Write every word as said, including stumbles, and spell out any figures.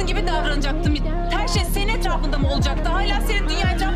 gibi davranacaktım. Her şey senin etrafında mı olacaktı? Hala senin dünya etrafında